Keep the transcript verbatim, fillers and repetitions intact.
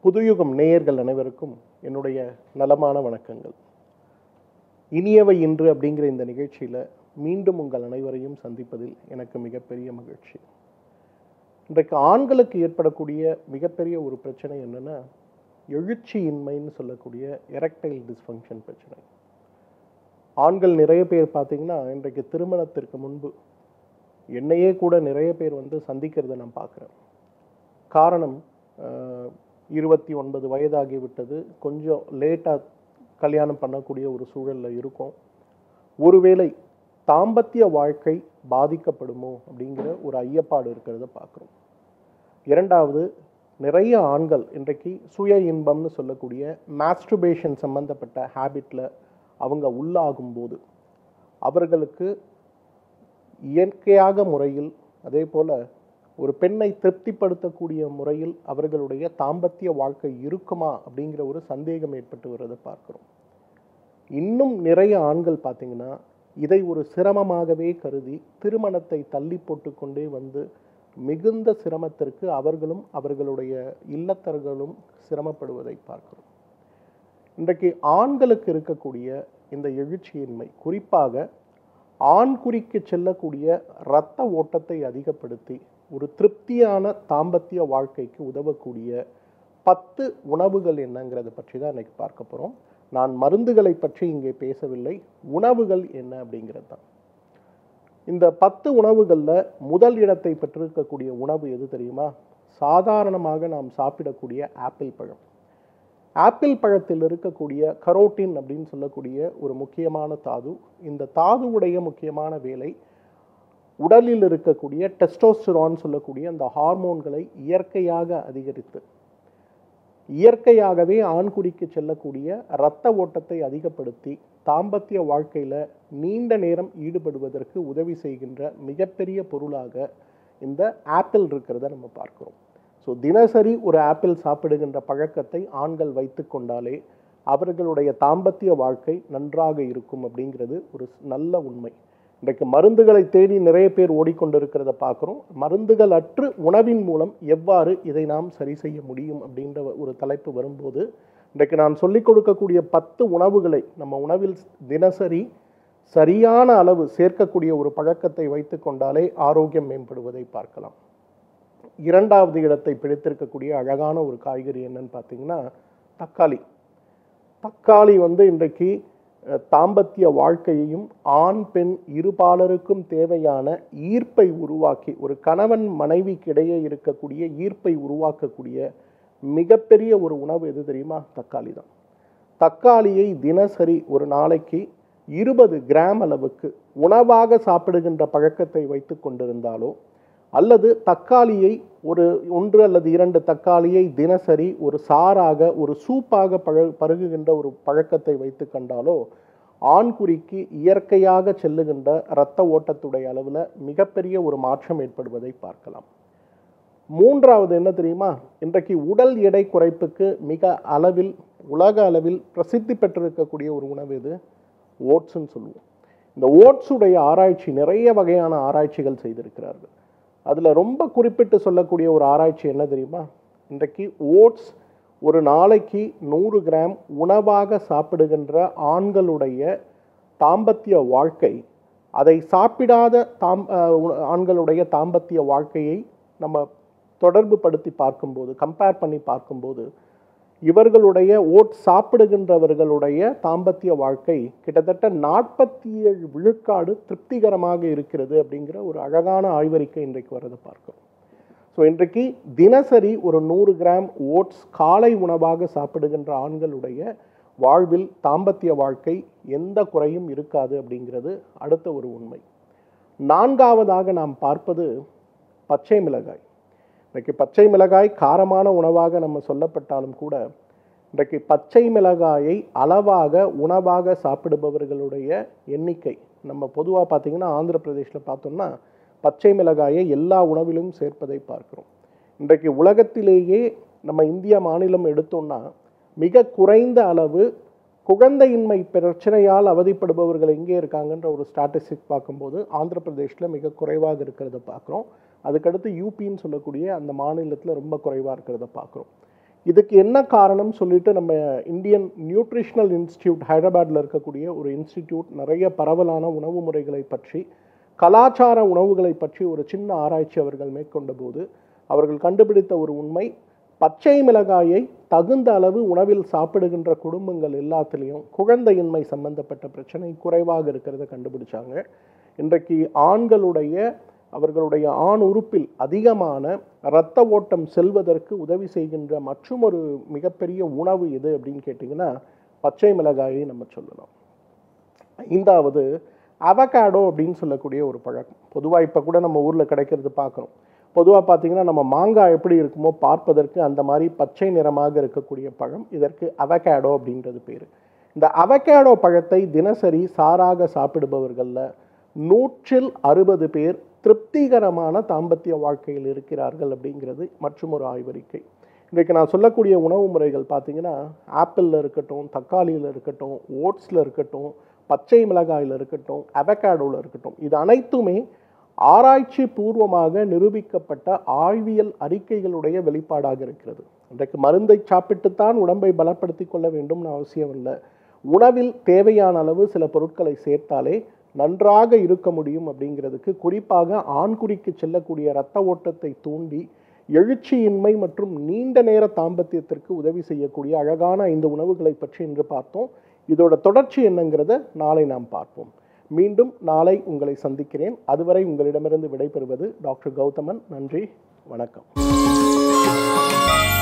புதுயுகம் நேயர்கள் அனைவருக்கும் என்னுடைய நலமான வணக்கங்கள். இனியவை இன்று அப்படிங்கிற இந்த நிகழ்ச்சியில் மீண்டும் உங்கள் அனைவரையும் சந்திப்பதில் எனக்கு மிகப்பெரிய மகிழ்ச்சி. இன்றைக்கு ஆண்களுக்கு ஏற்படக்கூடிய மிகப்பெரிய ஒரு பிரச்சனை என்னென்னா, எழுச்சியின்மைன்னு சொல்லக்கூடிய எரெக்டைல் டிஸ்ஃபங்க்ஷன் பிரச்சனை. ஆண்கள் நிறைய பேர் பார்த்தீங்கன்னா, இன்றைக்கு திருமணத்திற்கு முன்பு என்னையே கூட நிறைய பேர் வந்து சந்திக்கிறத நான் பார்க்குறேன். காரணம், இருபத்தி ஒன்பது வயதாகிவிட்டது, கொஞ்சம் லேட்டாக கல்யாணம் பண்ணக்கூடிய ஒரு சூழலில் இருக்கும். ஒருவேளை தாம்பத்திய வாழ்க்கை பாதிக்கப்படுமோ அப்படிங்கிற ஒரு ஐயப்பாடு இருக்கிறத பார்க்குறோம். இரண்டாவது, நிறைய ஆண்கள் இன்றைக்கு சுய இன்பம்னு சொல்லக்கூடிய மாஸ்டர்பேஷன் சம்பந்தப்பட்ட ஹேபிட்டில் அவங்க உள்ளாகும்போது அவர்களுக்கு இயற்கையாக முறையில், அதே போல் ஒரு பெண்ணை திருப்திப்படுத்தக்கூடிய முறையில் அவர்களுடைய தாம்பத்திய வாழ்க்கை இருக்குமா அப்படிங்கிற ஒரு சந்தேகம் ஏற்பட்டு வருவதை பார்க்குறோம். இன்னும் நிறைய ஆண்கள் பார்த்திங்கன்னா, இதை ஒரு சிரமமாகவே கருதி திருமணத்தை தள்ளி போட்டுக்கொண்டே வந்து மிகுந்த சிரமத்திற்கு அவர்களும் அவர்களுடைய இல்லத்தர்களும் சிரமப்படுவதை பார்க்கிறோம். இன்றைக்கு ஆண்களுக்கு இருக்கக்கூடிய இந்த எழுச்சியின்மை, குறிப்பாக ஆண் குறிக்கு செல்லக்கூடிய இரத்த ஓட்டத்தை அதிகப்படுத்தி ஒரு திருப்தியான தாம்பத்திய வாழ்க்கைக்கு உதவக்கூடிய பத்து உணவுகள் என்னங்கிறத பற்றி தான் இன்னைக்கு பார்க்க போகிறோம். நான் மருந்துகளை பற்றி இங்கே பேசவில்லை, உணவுகள் என்ன அப்படிங்கிறது தான். இந்த பத்து உணவுகளில் முதல் இடத்தை பெற்றிருக்கக்கூடிய உணவு எது தெரியுமா? சாதாரணமாக நாம் சாப்பிடக்கூடிய ஆப்பிள் பழம். ஆப்பிள் பழத்தில் இருக்கக்கூடிய கரோட்டின் அப்படின்னு சொல்லக்கூடிய ஒரு முக்கியமான தாது. இந்த தாதுவுடைய முக்கியமான வேலை உடலில் இருக்கக்கூடிய டெஸ்டோஸ்டெரான் சொல்லக்கூடிய அந்த ஹார்மோன்களை இயற்கையாக அதிகரித்து இயற்கையாகவே ஆண்குறிக்கு செல்லக்கூடிய இரத்த ஓட்டத்தை அதிகப்படுத்தி தாம்பத்திய வாழ்க்கையில் நீண்ட நேரம் ஈடுபடுவதற்கு உதவி செய்கின்ற மிகப்பெரிய பொருளாக இந்த ஆப்பிள் இருக்கிறத நம்ம பார்க்கிறோம். ஸோ தினசரி ஒரு ஆப்பிள் சாப்பிடுகின்ற பழக்கத்தை ஆண்கள் வைத்து கொண்டாலே அவர்களுடைய தாம்பத்திய வாழ்க்கை நன்றாக இருக்கும் அப்படிங்கிறது ஒரு நல்ல உண்மை. இன்றைக்கு மருந்துகளை தேடி நிறைய பேர் ஓடிக்கொண்டிருக்கிறத பார்க்குறோம். மருந்துகள் அற்று உணவின் மூலம் எவ்வாறு இதை நாம் சரி செய்ய முடியும் அப்படின்ற ஒரு தலைப்பு வரும்போது, இன்றைக்கு நான் சொல்லிக் கொடுக்கக்கூடிய பத்து உணவுகளை நம்ம உணவில் தினசரி சரியான அளவு சேர்க்கக்கூடிய ஒரு பழக்கத்தை வைத்து கொண்டாலே ஆரோக்கியம் மேம்படுவதை பார்க்கலாம். இரண்டாவது இடத்தை பிடித்திருக்கக்கூடிய அழகான ஒரு காய்கறி என்னன்னு பார்த்தீங்கன்னா, தக்காளி. தக்காளி வந்து இன்றைக்கு தாம்பத்திய வாழ்க்கையையும் ஆண் பெண் இருபாலருக்கும் தேவையான ஈர்ப்பை உருவாக்கி, ஒரு கணவன் மனைவிக்கிடையே இருக்கக்கூடிய ஈர்ப்பை உருவாக்கக்கூடிய மிகப்பெரிய ஒரு உணவு எது தெரியுமா? தக்காளி தான். தக்காளியை தினசரி ஒரு நாளைக்கு இருபது கிராம் அளவுக்கு உணவாக சாப்பிடுகின்ற பழக்கத்தை வைத்து கொண்டிருந்தாலோ, அல்லது தக்காளியை ஒரு ஒன்று அல்லது இரண்டு தக்காளியை தினசரி ஒரு சாறாக, ஒரு சூப்பாக பழ பருகுகின்ற ஒரு பழக்கத்தை வைத்து கண்டாலோ, ஆண்குறிக்கு இயற்கையாக செல்லுகின்ற இரத்த ஓட்டத்துடைய அளவில் மிகப்பெரிய ஒரு மாற்றம் ஏற்படுவதை பார்க்கலாம். மூன்றாவது என்ன தெரியுமா? இன்றைக்கு உடல் எடை குறைப்புக்கு மிக அளவில், உலக அளவில் பிரசித்தி பெற்றிருக்கக்கூடிய ஒரு உணவு இது ஓட்ஸ்ன்னு சொல்லுவோம். இந்த ஓட்ஸுடைய ஆராய்ச்சி, நிறைய வகையான ஆராய்ச்சிகள் செய்திருக்கிறார்கள். அதில் ரொம்ப குறிப்பிட்டு சொல்லக்கூடிய ஒரு ஆராய்ச்சி என்ன தெரியுமா? இன்றைக்கு ஓட்ஸ் ஒரு நாளைக்கு நூறு கிராம் உணவாக சாப்பிடுகின்ற ஆண்களுடைய தாம்பத்திய வாழ்க்கை, அதை சாப்பிடாத தாம் ஆண்களுடைய தாம்பத்திய வாழ்க்கையை நம்ம தொடர்பு படுத்தி பார்க்கும்போது, கம்பேர் பண்ணி பார்க்கும்போது, இவர்களுடைய ஓட் சாப்பிடுகின்றவர்களுடைய தாம்பத்திய வாழ்க்கை கிட்டத்தட்ட நாற்பத்தி ஏழு விழுக்காடு திருப்திகரமாக இருக்கிறது அப்படிங்கிற ஒரு அழகான ஆய்வறிக்கை இன்றைக்கு வரதை பார்க்கிறோம். ஸோ இன்றைக்கு தினசரி ஒரு நூறு கிராம் ஓட்ஸ் காலை உணவாக சாப்பிடுகின்ற ஆண்களுடைய வாழ்வில் தாம்பத்திய வாழ்க்கை எந்த குறையும் இருக்காது அப்படிங்கிறது அடுத்த ஒரு உண்மை. நான்காவதாக நாம் பார்ப்பது பச்சை மிளகாய். இன்றைக்கு பச்சை மிளகாய் காரமான உணவாக நம்ம சொல்லப்பட்டாலும் கூட, இன்றைக்கு பச்சை மிளகாயை அளவாக உணவாக சாப்பிடுபவர்களுடைய எண்ணிக்கை நம்ம பொதுவாக பார்த்திங்கன்னா ஆந்திர பிரதேசில் பார்த்தோம்னா பச்சை மிளகாயை எல்லா உணவிலும் சேர்ப்பதை பார்க்கிறோம். இன்றைக்கு உலகத்திலேயே நம்ம இந்திய மாநிலம் எடுத்தோம்னா மிக குறைந்த அளவு குழந்தையின்மை பிரச்சனையால் அவதிப்படுபவர்கள் எங்கே இருக்காங்கன்ற ஒரு ஸ்டாட்டிஸ்டிக் பார்க்கும்போது ஆந்திர பிரதேசில் மிக குறைவாக இருக்கிறத பார்க்குறோம். அதுக்கடுத்து யூபின்னு சொல்லக்கூடிய அந்த மாநிலத்தில் ரொம்ப குறைவாக இருக்கிறத பார்க்குறோம். இதுக்கு என்ன காரணம் சொல்லிட்டு நம்ம இந்தியன் நியூட்ரிஷனல் இன்ஸ்டிடியூட் ஹைதராபாத்தில் இருக்கக்கூடிய ஒரு இன்ஸ்டிடியூட் நிறைய பரவலான உணவு முறைகளை பற்றி, கலாச்சார உணவுகளை பற்றி ஒரு சின்ன ஆராய்ச்சி அவர்கள் மேற்கொண்ட போது அவர்கள் கண்டுபிடித்த ஒரு உண்மை, பச்சை மிளகாயை தகுந்த அளவு உணவில் சாப்பிடுகின்ற குடும்பங்கள் எல்லாத்துலேயும் குழந்தையின்மை சம்பந்தப்பட்ட பிரச்சனை குறைவாக இருக்கிறத கண்டுபிடிச்சாங்க. இன்றைக்கு ஆண்களுடைய அவர்களுடைய ஆண் உறுப்பில் அதிகமான இரத்த ஓட்டம் செல்வதற்கு உதவி செய்கின்ற மற்றும் ஒரு மிகப்பெரிய உணவு எது அப்படின்னு கேட்டிங்கன்னா பச்சை மிளகாயை நம்ம சொல்லலாம். ஐந்தாவது அவகாடோ அப்படின்னு சொல்லக்கூடிய ஒரு பழக்கம். பொதுவாக இப்போ கூட நம்ம ஊரில் கிடைக்கிறது பார்க்குறோம். பொதுவாக பார்த்தீங்கன்னா நம்ம மாங்காய் எப்படி இருக்குமோ பார்ப்பதற்கு அந்த மாதிரி பச்சை நிறமாக இருக்கக்கூடிய பழம், இதற்கு அவகாடோ அப்படின்றது பேர். இந்த அவகாடோ பழத்தை தினசரி சாராக சாப்பிடுபவர்களில் நூற்றில் அறுபது பேர் திருப்திகரமான தாம்பத்திய வாழ்க்கையில் இருக்கிறார்கள் அப்படிங்கிறது மற்றும் ஒரு ஆய்வறிக்கை. இன்றைக்கு நான் சொல்லக்கூடிய உணவு முறைகள் பார்த்தீங்கன்னா ஆப்பிளில் இருக்கட்டும், தக்காளியில் இருக்கட்டும், ஓட்ஸில் இருக்கட்டும், பச்சை மிளகாயில் இருக்கட்டும், அவகாடோவில் இருக்கட்டும், இது அனைத்துமே ஆராய்ச்சி பூர்வமாக நிரூபிக்கப்பட்ட ஆய்வியல் அறிக்கைகளுடைய வெளிப்பாடாக இருக்கிறது. இன்றைக்கு மருந்தை சாப்பிட்டுத்தான் உடம்பை பலப்படுத்தி கொள்ள வேண்டும்னு அவசியம் இல்லை. உணவில் தேவையான அளவு சில பொருட்களை சேர்த்தாலே நன்றாக இருக்க முடியும் அப்படிங்கிறதுக்கு, குறிப்பாக ஆண்குறிக்கு செல்லக்கூடிய இரத்த ஓட்டத்தை தூண்டி எழுச்சியின்மை மற்றும் நீண்ட நேர தாம்பத்தியத்திற்கு உதவி செய்யக்கூடிய அழகான ஐந்து உணவுகளை பற்றி இன்று பார்த்தோம். இதோட தொடர்ச்சி என்னங்கிறத நாளை நாம் பார்ப்போம். மீண்டும் நாளை உங்களை சந்திக்கிறேன். அதுவரை உங்களிடமிருந்து விடைபெறுவது டாக்டர் கௌதமன். நன்றி, வணக்கம்.